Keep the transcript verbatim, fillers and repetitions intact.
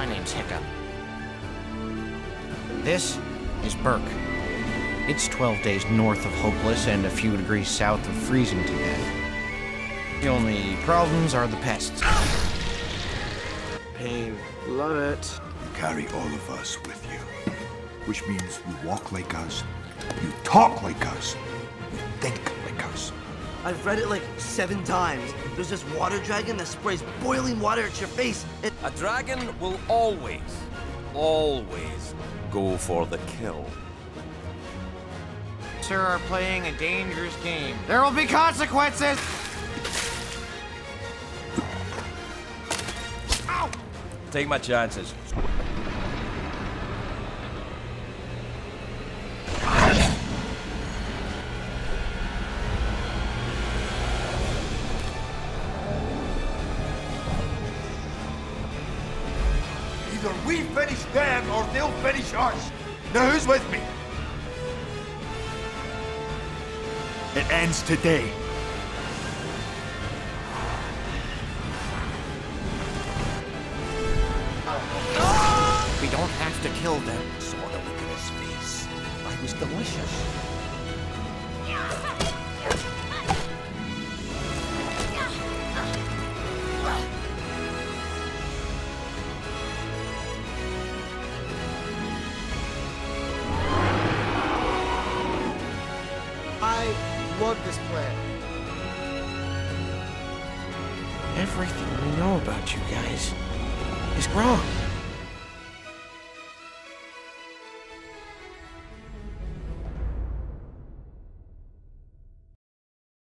My name's Hiccup. This is Burke. It's twelve days north of hopeless and a few degrees south of freezing to death. The only problems are the pests. Pain. Love it. You carry all of us with you, which means you walk like us, you talk like us, you think like us. I've read it like seven times. There's this water dragon that sprays boiling water at your face. It A dragon will always, always go for the kill. Sir are playing a dangerous game. There will be consequences! Ow! Take my chances. Either we finish them or they'll finish us. Now who's with me? It ends today. We don't have to kill them. Saw the look in his face. I was delicious. I love this plan. Everything we know about you guys is wrong.